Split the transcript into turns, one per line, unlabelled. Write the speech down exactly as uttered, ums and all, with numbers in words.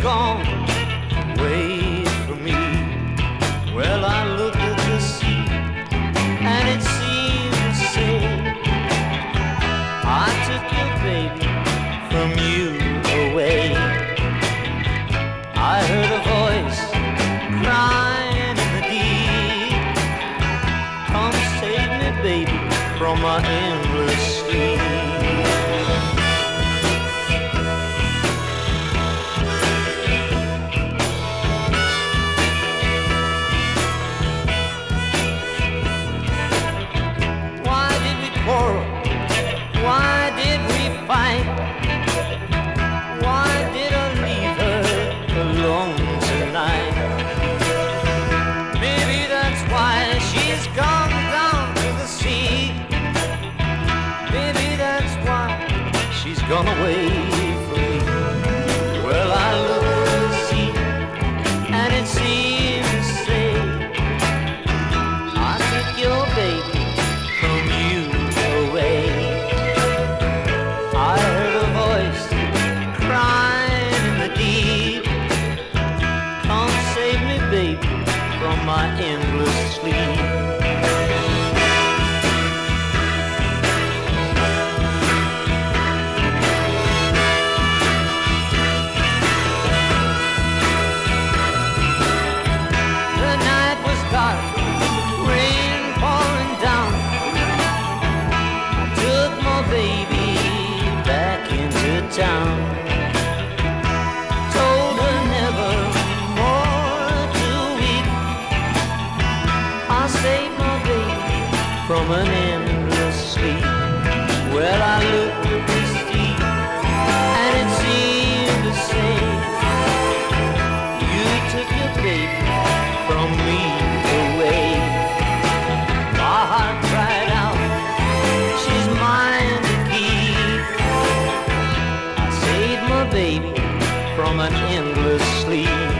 gone away from me. Well, I looked at the sea and it seemed to say, I took your baby from you away. I heard a voice crying in the deep, come save me, baby, from my endless sleep. Why did we fight? Why did I leave her alone tonight? Maybe that's why she's gone down to the sea. Maybe that's why she's gone away from me. Well, I look at the sea and it seems to say, I took your baby from you away. I heard a voice crying in the deep, come save me, baby, from my endless sleep. The night was dark, rain pouring down. I took my baby back into town, told her never more to weep. I saved my baby from an endless sleep. Well, I looked at the sea and it seemed to say, you took your baby from me away. My heart cried out, she's mine to keep. I saved my baby from an endless sleep.